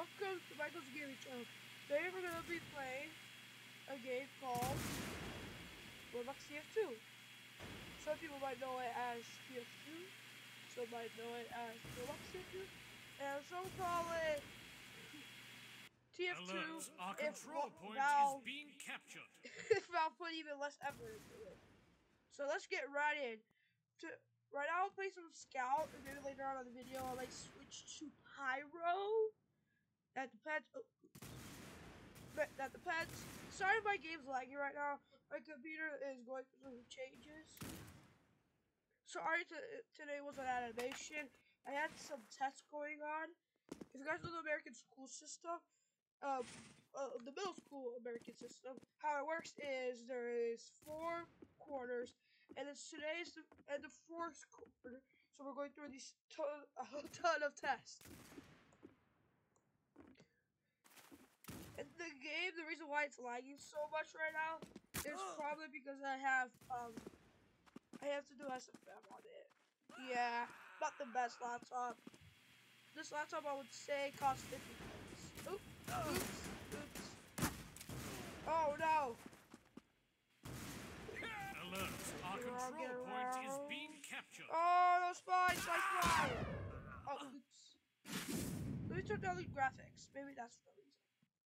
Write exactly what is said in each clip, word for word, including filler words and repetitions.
Welcome to Michael's Gaming Channel. Today we're going to be playing a game called Roblox T F two. Some people might know it as T F two, some might know it as Roblox T F two, and some call it T F two. Alert, our control point Valve, is being captured. Valve put even less effort into it. So let's get right in. To, right now I'll play some Scout, and maybe later on in the video I'll like switch to Pyro. That depends. Oh, but that depends. Sorry, my game's lagging right now. My computer is going through some changes. Sorry, today was an animation. I had some tests going on. If you guys know the American school system, um, uh, the middle school American system, how it works is there is four quarters, and it's today's the, and the fourth quarter. So we're going through these ton, a ton of tests. And the game, the reason why it's lagging so much right now is probably because I have um I have to do S F M on it. Yeah, not the best laptop. This laptop I would say costs fifty bucks. Oops, oops, oops. Oh no! Alert, our control point is being captured. Oh no, spy, spy, spy! Oh, oops. Let me turn down the graphics. Maybe that's the reason.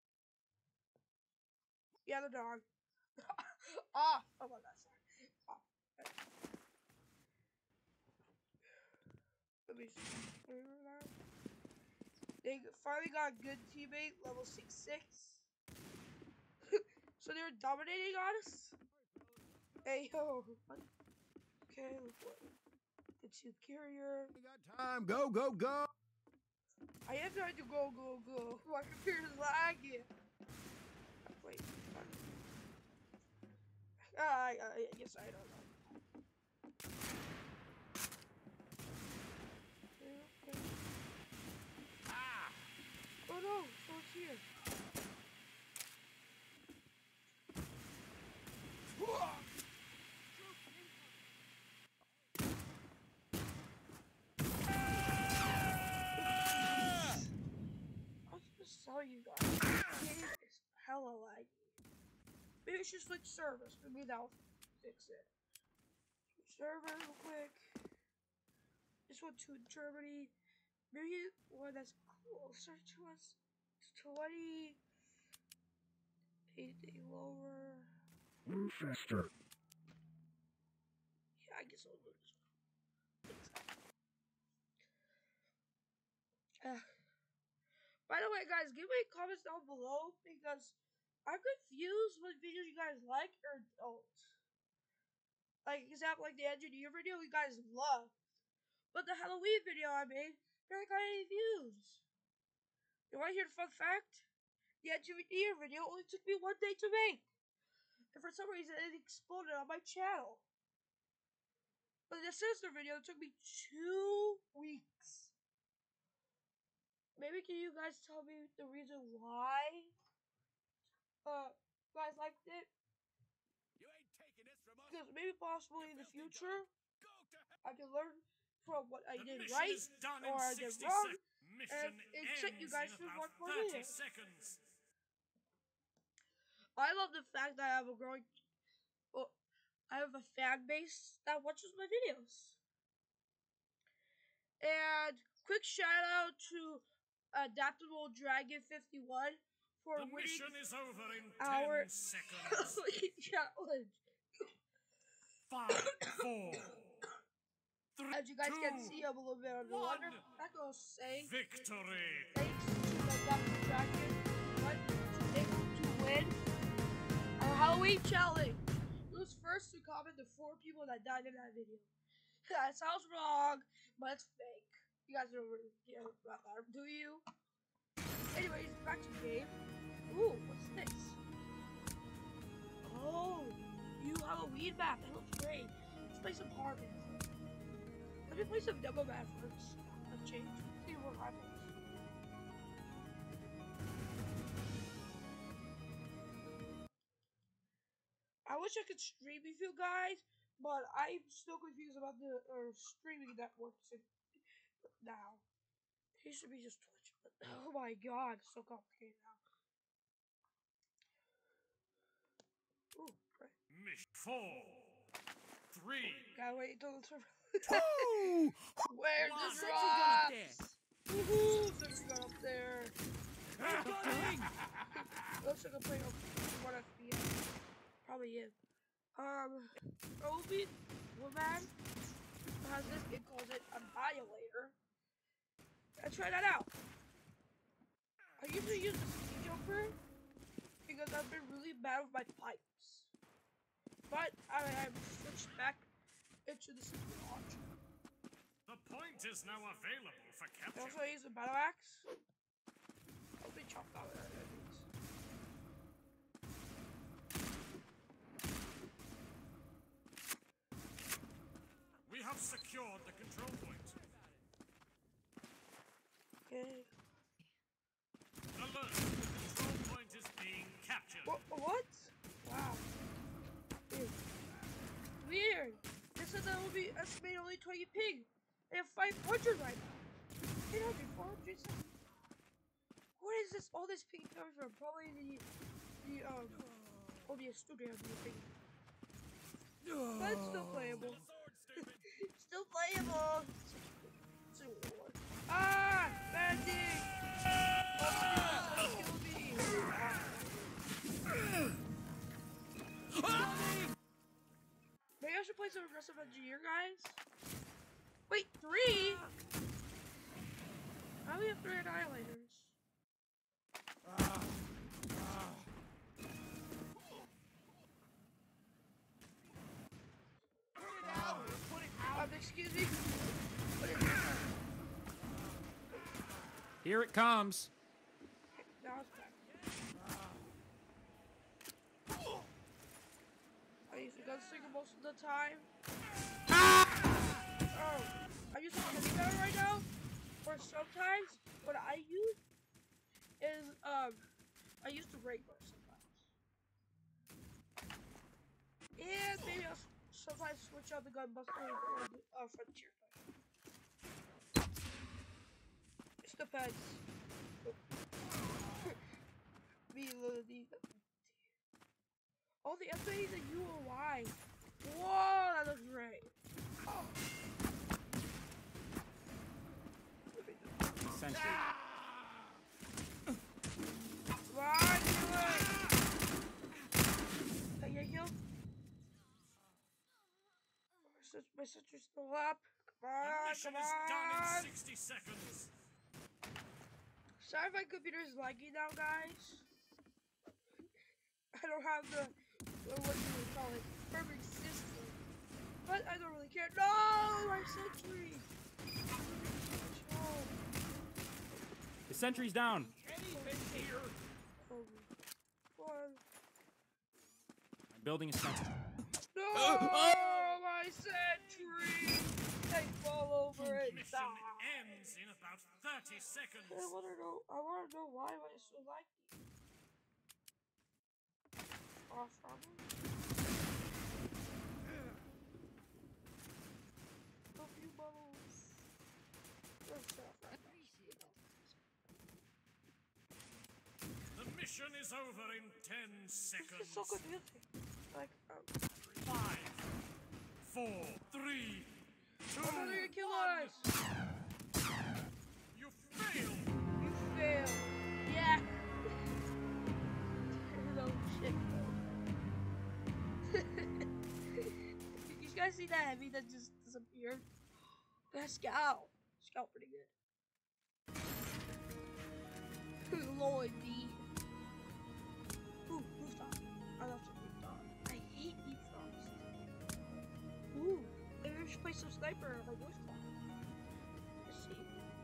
Yeah, the dog. Ah! Oh my god, sorry. Ah. Let me see. They finally got a good teammate, level six six. So they're dominating on us? Hey, yo. Okay, what? The tube carrier. We got time. Go, go, go. I am trying to go, go, go. My computer's lagging. Wait. Uh, I, I guess I don't know. Okay. Ah! Oh no, someone's here. I was just telling you guys, this game is hella laggy. Maybe we should switch servers. Maybe that'll fix it. Switch server real quick. This one to Germany. Maybe one that's closer to us. It's twenty. Anything lower. Move faster. Yeah, I guess I'll do this one. Uh, by the way, guys, give me comments down below because I'm confused what videos you guys like or don't. Like, example, like the engineer video you guys love. But the Halloween video I made, barely got any views. You want to hear the fun fact? The engineer video only took me one day to make. And for some reason, it exploded on my channel. But the sister video took me two weeks. Maybe can you guys tell me the reason why uh guys liked it? You ain't taking this from us. Because maybe possibly in the future I can learn from what I The did mission right is done or I in did sixty wrong. seconds. Mission and check you guys ends in for about one more thirty video. seconds. I love the fact that I have a growing, well, I have a fan base that watches my videos. And quick shout out to Adaptable Dragon fifty-one for The winning mission is over in our ten seconds. challenge. Five, four, three, As you guys two, can see, I'm a little bit underwater. one. I go say Victory. thanks to the Adaptable Dragon what was able to win our Halloween challenge. He was first to comment the four people that died in that video. That sounds wrong, but it's fake. You guys don't really care about that, do you? Anyways, back to the game. Ooh, what's this? Oh, new Halloween map. That looks great. Let's play some Harvest. Let me play some demo map first. Let's change. See what happens. I wish I could stream with you guys, but I'm still confused about the uh, streaming networks now. He should be just twitching. Oh my god, so complicated now. Ooh, right. Mission four, three. Gotta wait until it's over. Two! Where's One. the Sentry gun up there? Woohoo! Sentry gun up there. Looks like a plane of one F P S. Probably is. Um, Obi Woman has this. It calls it a violator. Let's try that out. I usually use the ski jumper because I've been really bad with my pipes. But I have switched back into the ski launcher. The point is now available for I capture. also use the battle axe. I'll be chopped out of that. We have secured the control point. Okay. Alert! The control point is being captured. What? What? Wow. Weird. Weird. This said that will be estimated only twenty ping. They have five hundred right now. eight hundred, four hundred. What is this? All this ping coming from? Probably the the um O B S studio ping. But it's still playable. Still playable. Ah, bandit! Oh, kill me! Maybe I should play some aggressive engineer, guys. Wait, three? How do we have three annihilators? Um, excuse me. Put it down. Here it comes. Now it's back. I use the gunslinger most of the time. Oh, I use a heavy gun right now. Or sometimes what I use is um I use the regular sometimes. And maybe I'll sometimes switch out the gun buster for the uh, frontier gun. It depends. Me literally. Oh, the F A is a U O I. Whoa, that looks great. Oh. Sentry. Come on, do it! Can you heal? My sister's still up. Come The on, mission come is done in on! sixty seconds. Sorry if my computer is laggy now, guys. I don't have the, uh, what do you call it, perfect system. But I don't really care. No, my sentry! Oh. The sentry's down. Oh. One. I'm building a sentry. No, oh, my sentry! They fall over and Mission die. ends in about thirty seconds. I wanna know. I wanna know why am I so like off problem. A few bubbles. Let's stop right now. The mission is over in ten This seconds. is so good music. Like, um, Five, four, three, two, oh no, they're gonna kill one. us. You failed. You failed. Yeah. No shit. You guys see that heavy that just disappeared? That scout. Scout pretty good. Low indeed. Ooh, rooftop. I love some rooftop. I hate rooftops. Ooh, maybe we should play some sniper on the rooftop. Let's see.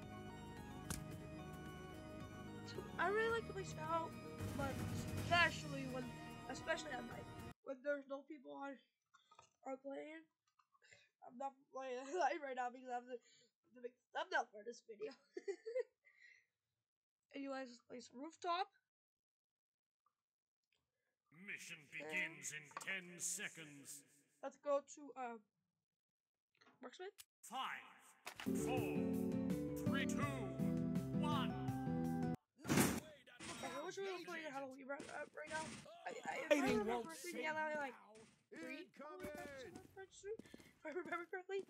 So, I really like to play scout, but especially when, especially at night, when there's no people on, are playing. I'm not playing at night right now because I have to, to make the thumbnail for this video. Anyways, let's play some rooftop. Mission begins in ten seconds. Let's go to uh, Marksman. Five, four, three, two, right, uh, right now. I, I, if I Fighting remember won't correctly, save yeah, like, like three. Incoming! If I remember correctly.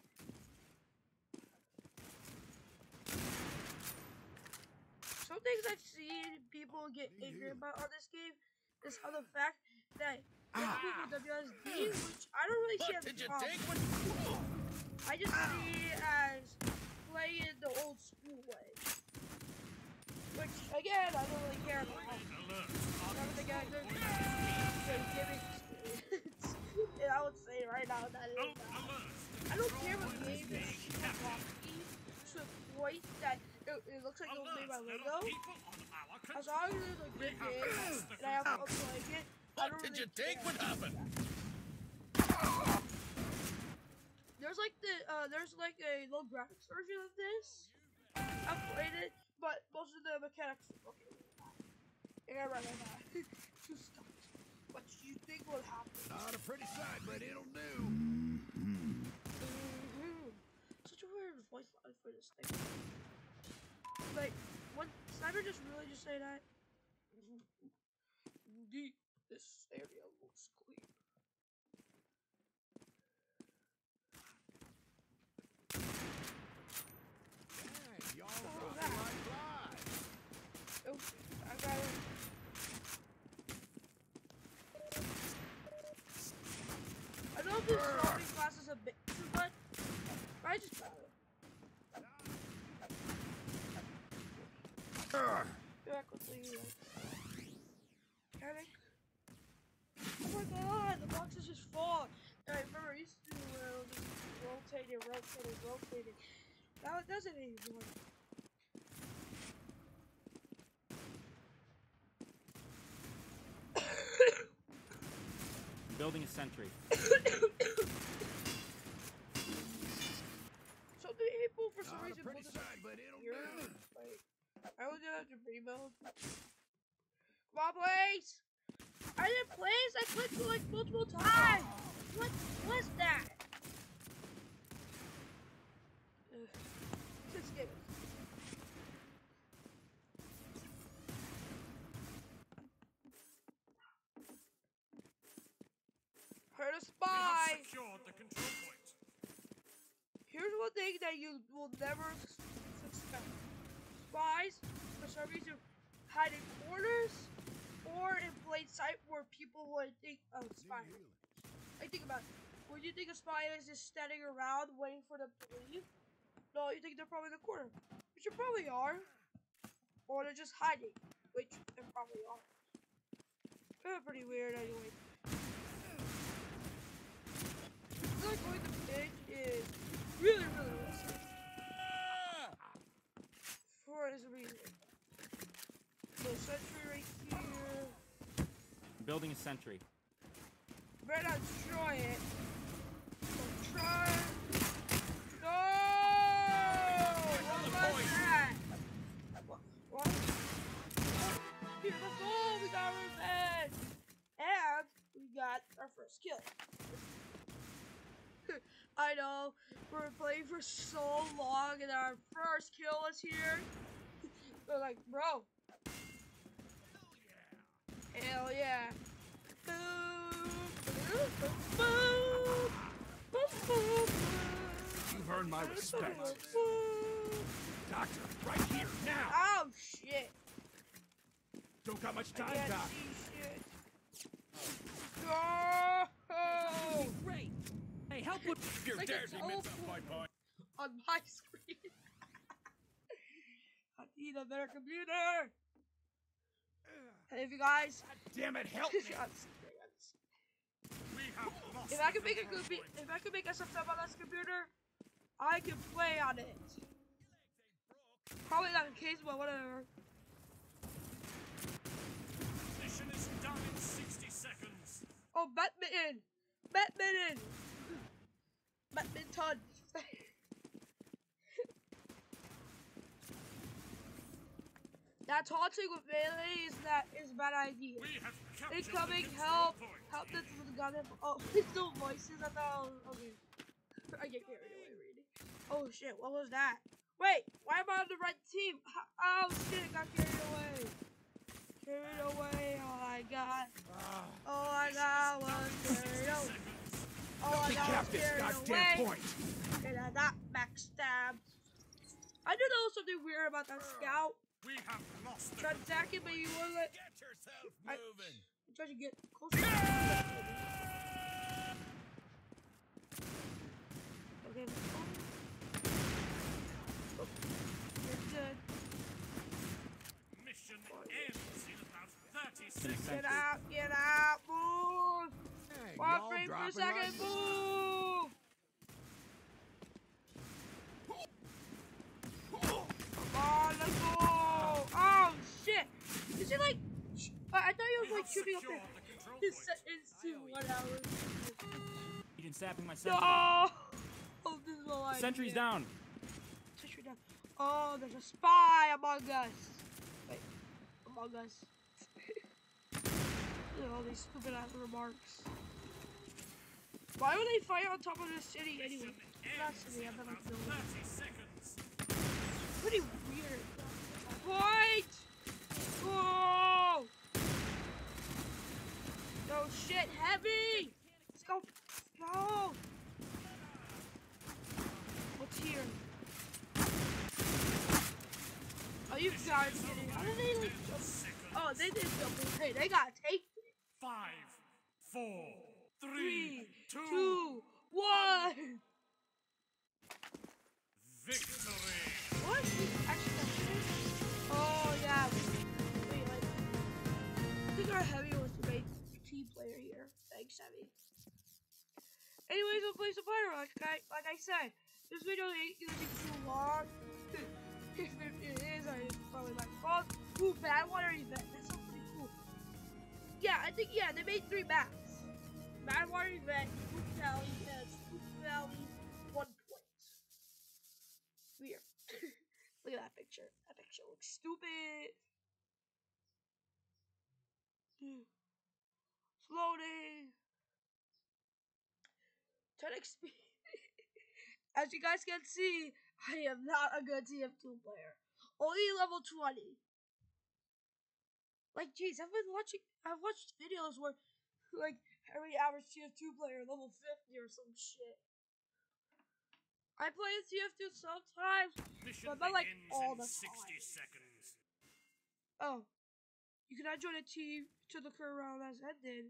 Some things I've seen people get angry about on this game is how the fact that you have to move with W S D, which I don't really see as a problem. I just see it as playing the old school way. Which, again, I don't really care about. I don't think I could giving experience. And I would say right now that it is not. I don't care what game is super blocky to the point that it, it looks like it was made by Lego. As long as it's a good game and I have fun playing it, I don't really care. What happened? There's like the uh, there's like a low graphics version of this. I've played it, but most of the mechanics are okay. Yeah, right, right, right. Stop. What do you think will happen? Not a pretty sight, but it'll do. Mm-hmm. Such a weird voice line for this thing. Like, what Sniper just really just say that? Indeed, this area looks clean. Hey, y'all Oh, rock that. like flies. Oh, I got it. I know this zombie class is a bit too much, but I just got it. Yeah, quickly, like, panic. Oh my god, the box is just full. I remember I used to do where it was just rotating, rotating, rotating. Now it doesn't anymore. I'm building a sentry. So many people for some Not a reason pretty put this sight, but it'll here. do. Like, I would have to rebuild. Come on, please! I didn't place. I clicked it like multiple times. What was that? Ugh. Let's get it. Heard a spy. Secured the control point. Here's one thing that you will never suspect. Spies, for some reason, hide in corners or in plain sight where people would think, oh, spy. Like, think about it. When you think a spy is just standing around waiting for them to leave, no, you think they're probably in the corner, which they probably are. Or they're just hiding, which they probably are. They're pretty weird anyway. I feel like going to big is really, really risky. For this reason. So sentry right here. I'm building a sentry. Better not destroy it. So try. No! What was that? What? What? Here, let's go! We got revenge! And we got our first kill. I know, we're playing for so long and our first kill is here. They're like, bro. Hell yeah. Boom, boom, boom, boom, boom, boom. You've earned my respect. Doctor, right here, now! Oh, shit. Don't got much I time, can't Doc. see shit. Go! Great. Hey, help with Your Like dares it's me miss awful. my point. On my screen. I need a better computer. And if you guys, Damn it, help me! We have lost if I the could make a control good, point. if I could make a stuff on this computer, I can play on it. Probably not the case, but whatever. Mission is done in sixty seconds. Oh, badminton, badminton, badminton. That taunting with melee is that is a bad idea. We have captured Incoming, the help! control point. Help this with the goddamn. Oh, it's no voices. I thought. Okay. I get carried away reading. Oh shit, what was that? Wait, why am I on the right team? Oh shit, I got carried away. Carried away. Oh my Oh, Decap this goddamn point. And I got backstabbed. I knew there was something weird about that scout. We have lost. Tried to attack him, but he wasn't. Get yourself I, moving. I tried to get closer. Okay. Oh. You're good. Mission ends in about thirty seconds. Get out, get out, move! Hey, One y'all frame per dropping second, right now? move! Come on, let's go! Oh, shit! Is it like... I, I thought he was like shooting up there. His sentence to one hour. You didn't sap in my sentry. No! Oh, this is all I Sentry's need. down. Sentry down. Oh, there's a spy among us. Wait, among us. Look at all these stupid ass remarks. Why would they fire on top of this city anyway? Not city, I bet like building. thirty seconds. Pretty weird. What? Whoa! No shit, heavy! Let's go. Let's go. What's here? Oh, you guys did it. How did they like jump? Oh, they did jump. Hey, they got take it. Five, four, Three, three, two, two, one. victory. What? Actually, that's it. Oh, yeah. Wait, like, I think our heavy was the main team player here. Thanks, heavy. Anyways, we'll play some fire. Like I, like I said, this video ain't gonna be too long. If it is, I probably my fault. Ooh, bad water event. That sounds pretty cool. Yeah, I think, yeah, they made three maps. Bad water event, Spook Valley, and Spook Valley, one point. Weird. Look at that picture. That picture looks stupid. Dude. Floating. ten X P. As you guys can see, I am not a good T F two player. Only level twenty. Like, jeez, I've been watching, I've watched videos where, like, every average T F two player level fifty or some shit. I play T F two sometimes, Mission but not like begins all in the sixty time. seconds. Oh, you cannot join a team to the current round has ended.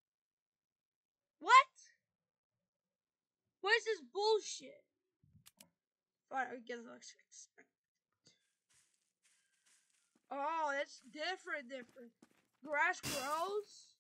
What? What is this bullshit? Fine, I guess I expect. Oh, that's different, different. Grass grows.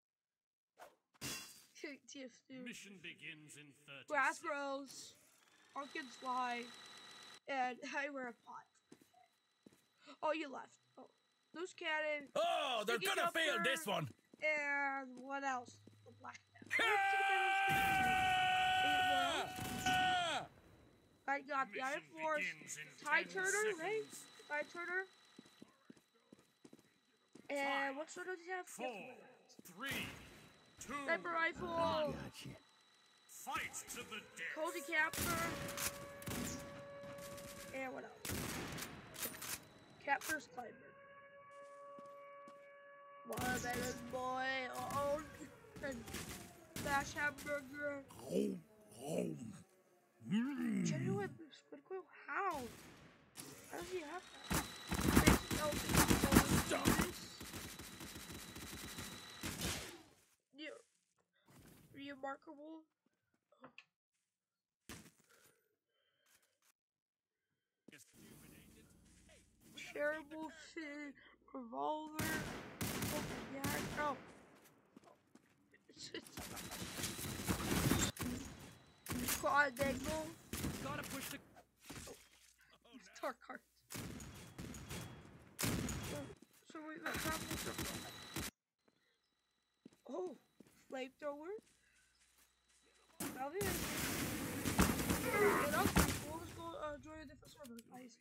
T F two. Mission begins in thirty Grass seconds. grows. Pumpkins fly. And I wear a pot. Oh, you left. Oh, loose cannon. Oh, they're Sticky gonna fail jumper, this one. And what else? The black man. Ah! I got the Iron Mission Force. begins in Tie ten Turner, right? seconds. Tie Turner. And what sort of does he have? Four, three, two, Sniper rifle. Gotcha. fight to the death. Cozy capture. And what else? Capture Climber. Watermelon boy. Uh oh. And Bash hamburger. Home, home. Mm. Genuine squid quill? How? How does he have that? Basic elephant bonus. New, remarkable. Shareable fin, revolver, open yak. Oh. It's, it's quad angle. Gotta push the. Star card. So, so we got that. Oh, flamethrower. Now this. What else? Well, let's go uh, join a different server. Nice.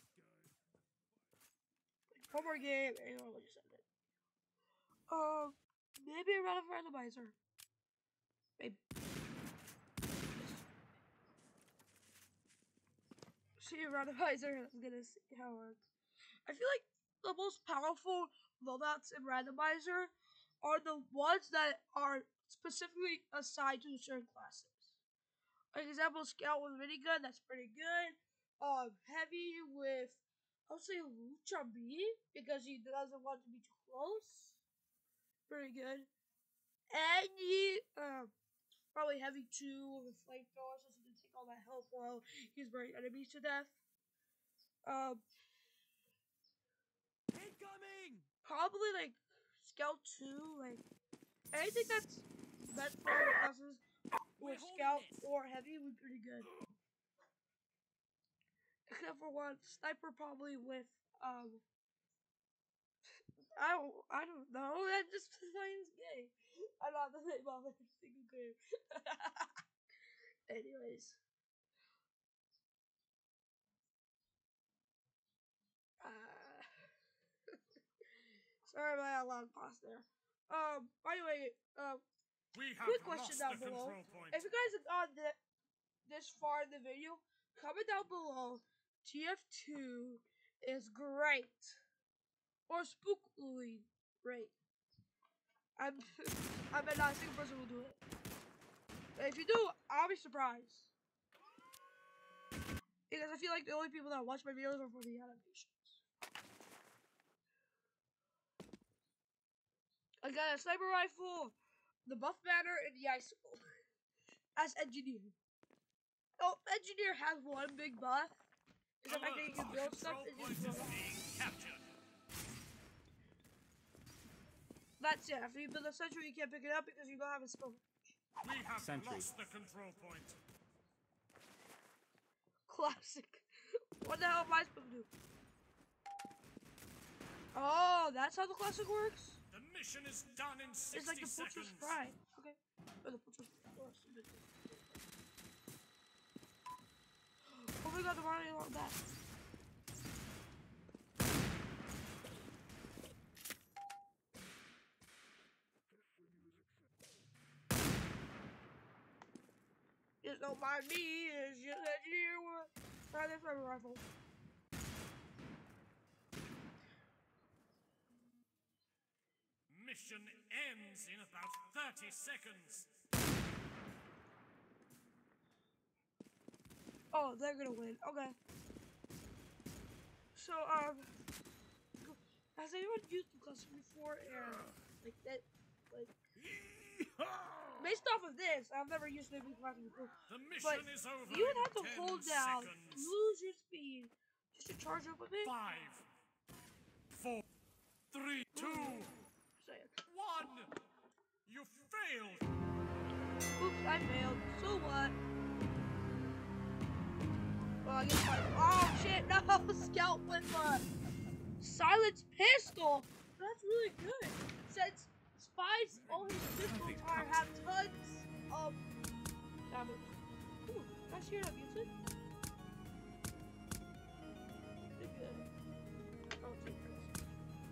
One more game, and I'll let you send it. Um, maybe a random randomizer. Maybe. See a randomizer. I'm gonna see how it works. I feel like the most powerful loadouts in randomizer are the ones that are specifically assigned to certain classes. Like example, Scout with a minigun, that's pretty good. Um, Heavy with, I'll say Lucha B, because he doesn't want to be too close. Pretty good. And he, um, probably Heavy two with a flamethrower, so he can take all that health while he's burning enemies to death. Um, Incoming! probably like Scout two, like anything that's meant for other classes with Scout or Heavy would be pretty good. Except for one, Sniper probably with, um, I don't, I don't know, that just sounds gay. I'm not the name of every single game. Anyways. Uh, sorry about that long pause there. Um, by the way, um, We have quick question lost down the below. control point. If you guys have gone th this far in the video, comment down below. T F two is great. Or spookily great. I'm, I bet not a single person will do it. If you do, I'll be surprised. Because I feel like the only people that watch my videos are for the animations. I got a sniper rifle, the buff banner, and the icicle. As engineer. Oh, engineer has one big buff. Is the fact that you can build stuff and just blow up. That's it. After you build a sentry, you can't pick it up because you don't have a skill. We have Sentry. lost the control point. Classic. What the hell am I supposed to do? Oh, that's how the classic works? The mission is done in sixty It's like the seconds. Butcher's Fry. Okay. Or the Butcher's Fry. Oh my god, they're running along that. Just don't mind me, it's just that you were. Try this rifle rifle. Mission ends in about thirty seconds. Oh, they're gonna win. Okay. So, um, has anyone used the classic before? And like that, like based off of this, I've never used the classic before. The mission But is over. you would in have to ten hold down, seconds. lose your speed, just to charge up with it. Five, four, three, two, Say it. one. You failed. Oops, I failed. So what? Well, I guess my. Oh shit! No, Scout with a silenced pistol. That's really good. Since Spy's all his pistols are have tons of damage. Ooh, nice hear that music. Pretty good. Oh, take this.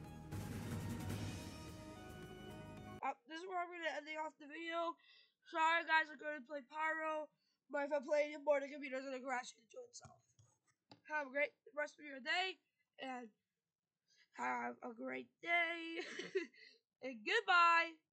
Uh, this is where I'm gonna end off the video. Sorry guys, I'm gonna play Pyro, but if I play anymore, the computer's gonna crash into itself. Have a great rest of your day, and have a great day, and goodbye.